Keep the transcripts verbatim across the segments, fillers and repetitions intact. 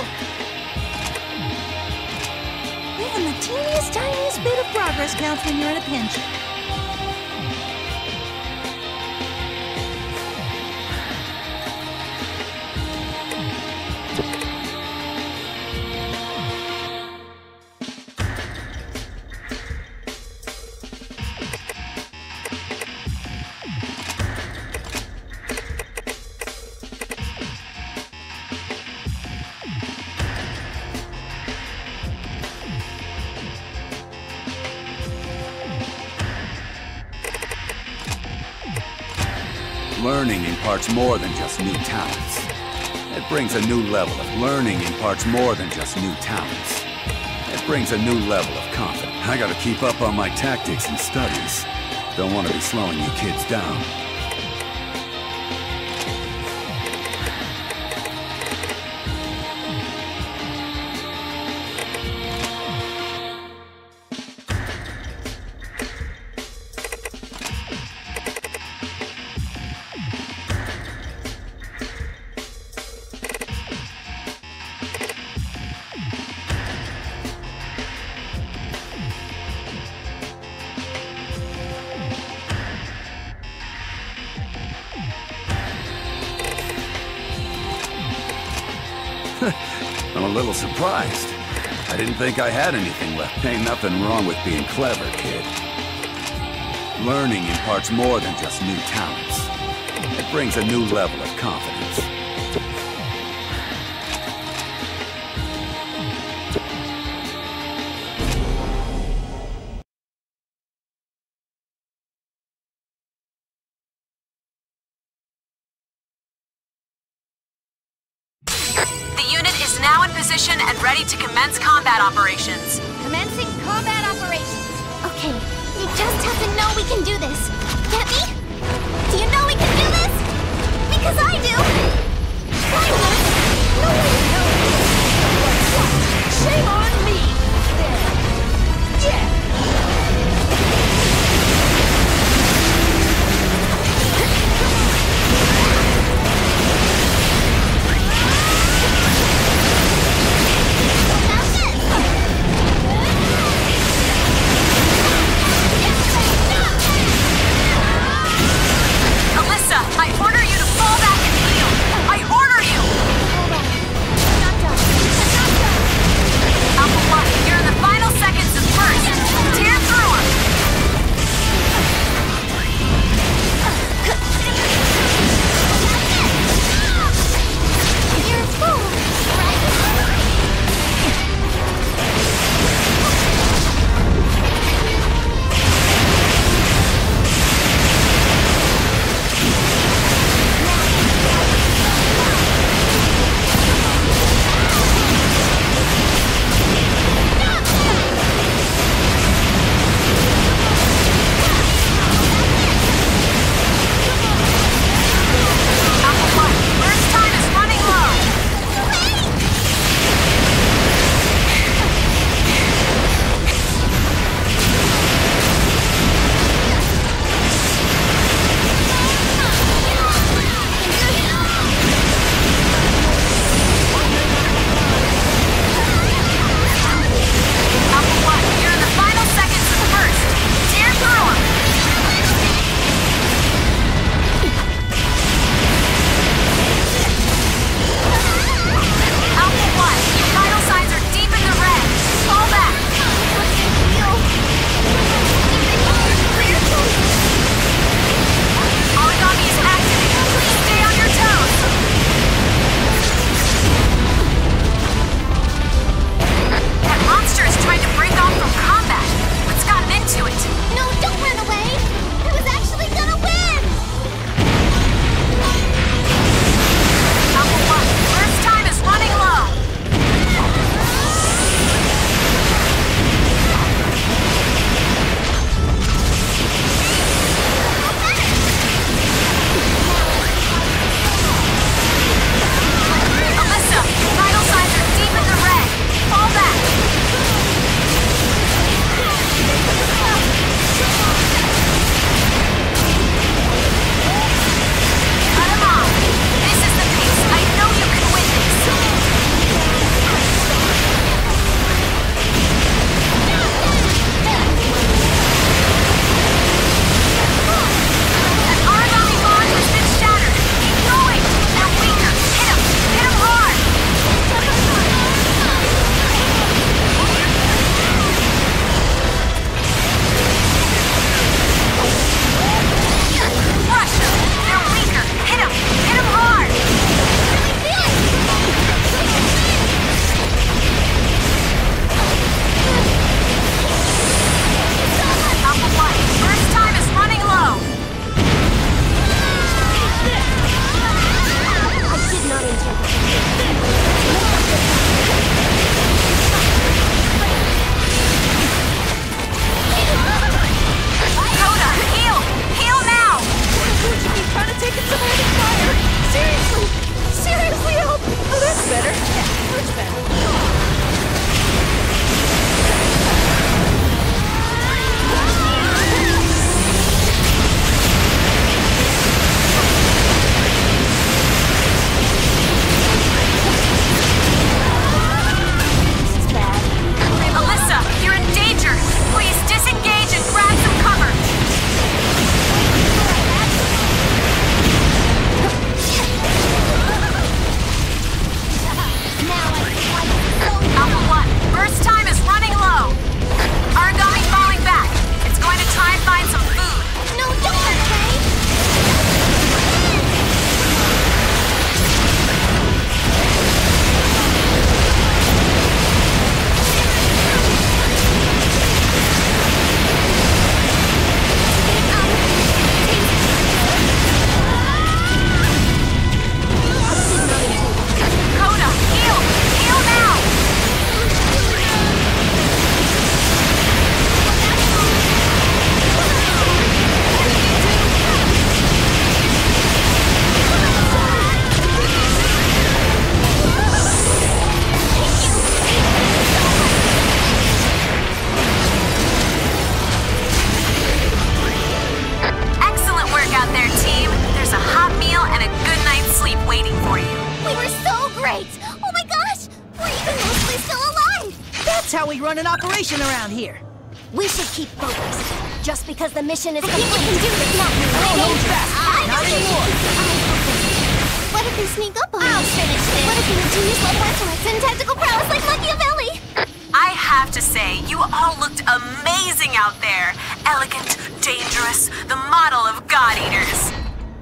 Even the teeniest, tiniest bit of progress counts when you're in a pinch. Learning imparts more than just new talents. It brings a new level of learning imparts more than just new talents. It brings a new level of confidence. I gotta keep up on my tactics and studies. Don't want to be slowing you kids down. I'm a little surprised. I didn't think I had anything left. Ain't nothing wrong with being clever, kid. Learning imparts more than just new talents. It brings a new level of confidence. Now in position and ready to commence combat operations. Commencing combat operations. Okay, you just have to know we can do this. Get me? Do you know we can do this? Because I do. Kind of. No way to know. Shame on me. There. Yeah. I order you to fall back and heal! That's how we run an operation around here. We should keep focused. Just because the mission is complete, we can do this. Not hold back. Not anymore. What if they sneak up on us? I'll finish this. What if they have genius level intellect and tactical prowess like Machiavelli? I have to say, you all looked amazing out there. Elegant, dangerous, the model of God Eaters.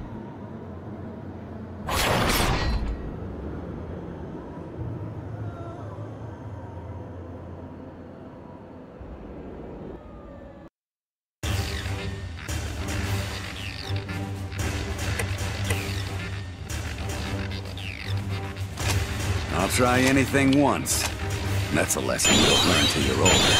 I'll try anything once. That's a lesson you'll learn till you're older.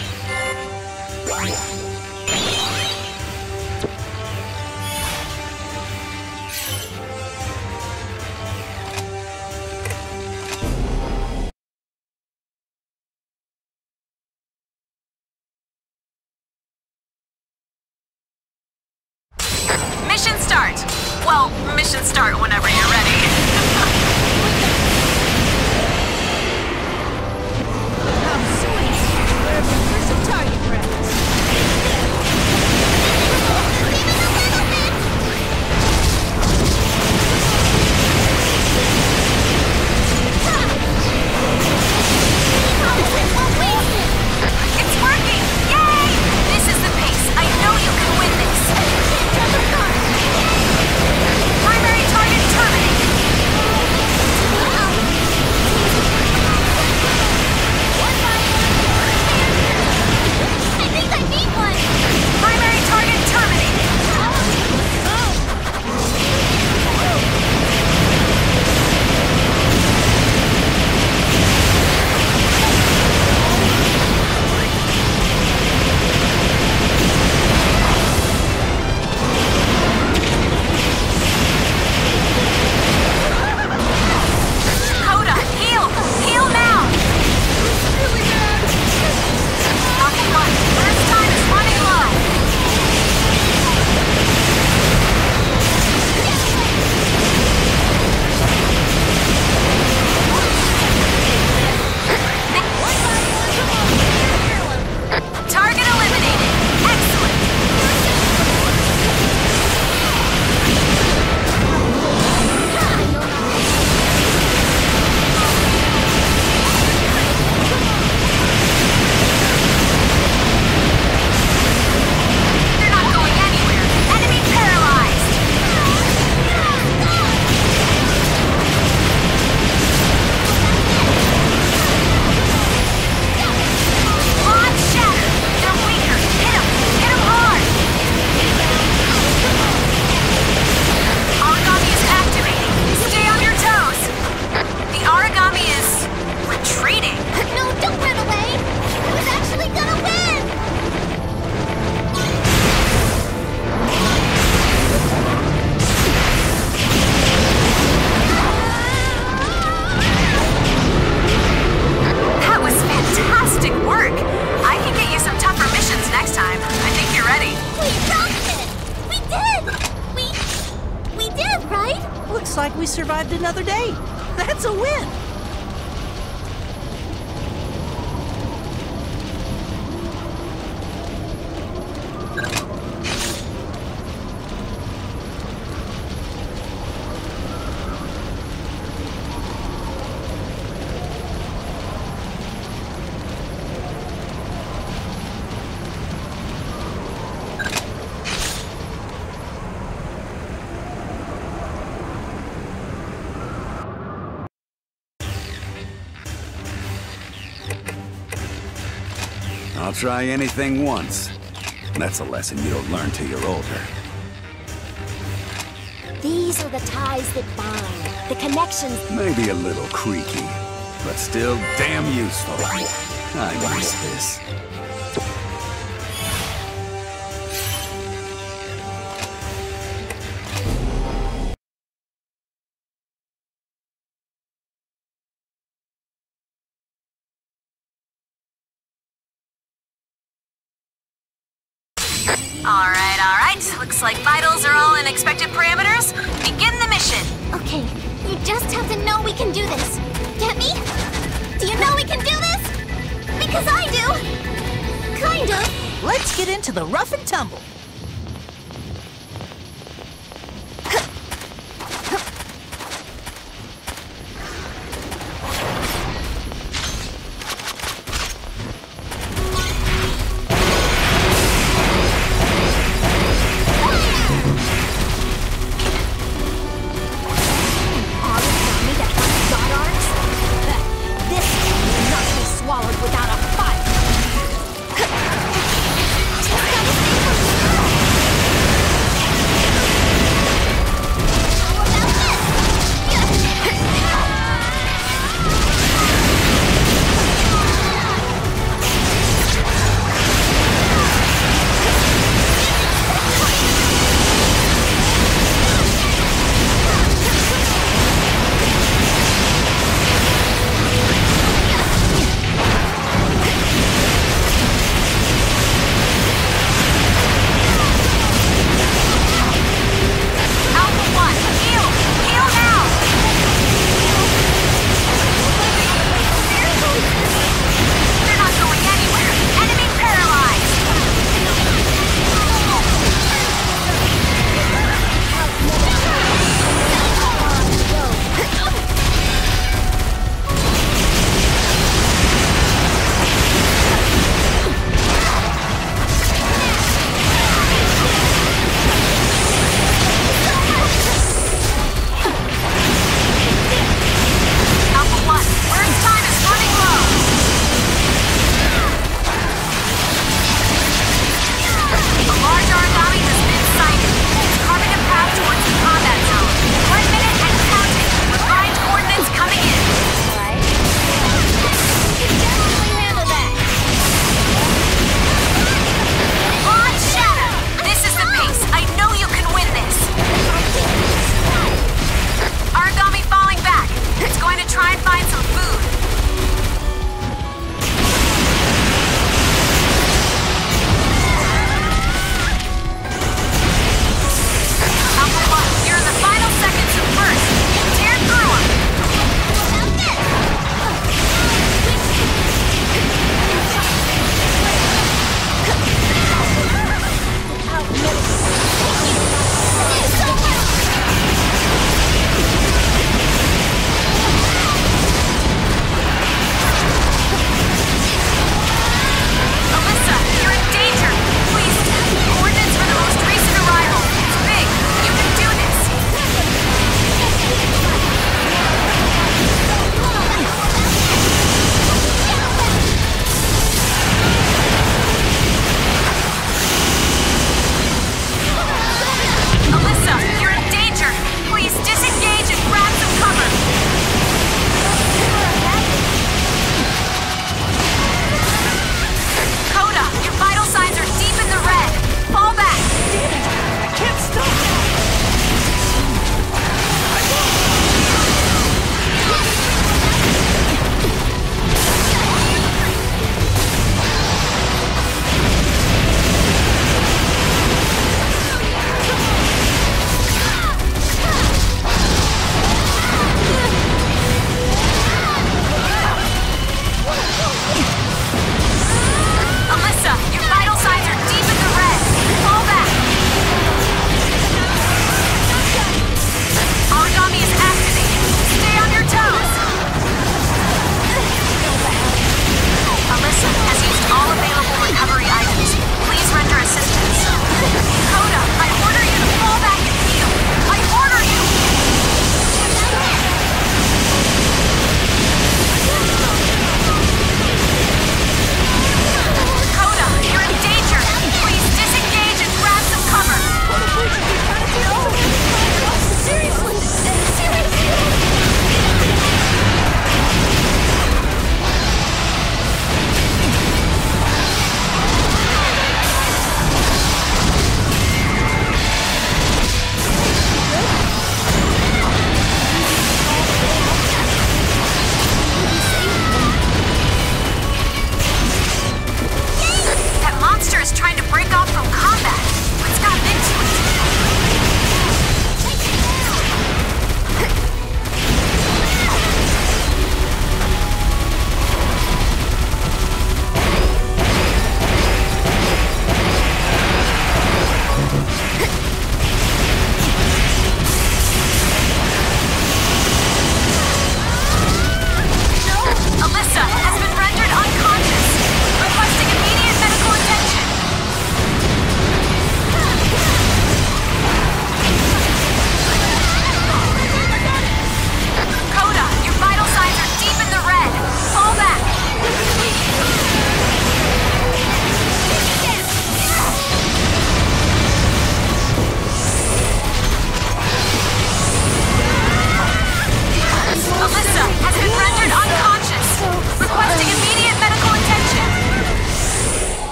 Mission start! Well, mission start whenever you're ready. Like we survived another day. That's a win. I'll try anything once. That's a lesson you don't learn till you're older. These are the ties that bind, the connections. Maybe a little creaky, but still damn useful. I miss this. Alright, alright. Looks like vitals are all in expected parameters. Begin the mission. Okay, you just have to know we can do this. Get me? Do you know we can do this? Because Because I do! Kind of. Let's get into the rough and tumble. Without a fight! Just gotta stay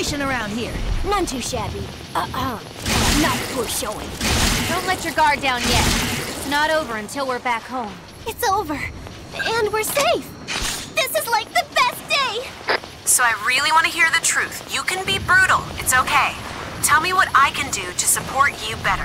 situation around here? None too shabby. Uh-uh. Not worth showing. Don't let your guard down yet. It's not over until we're back home. It's over. And we're safe. This is like the best day! So I really want to hear the truth. You can be brutal. It's okay. Tell me what I can do to support you better.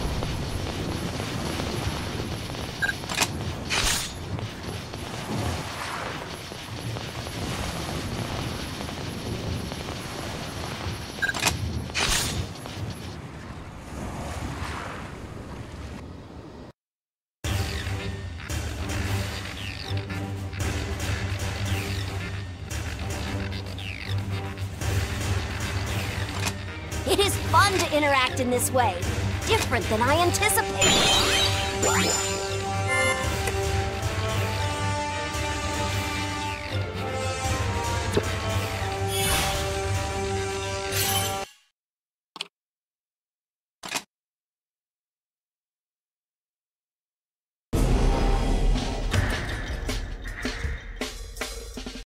It is fun to interact in this way. Different than I anticipated.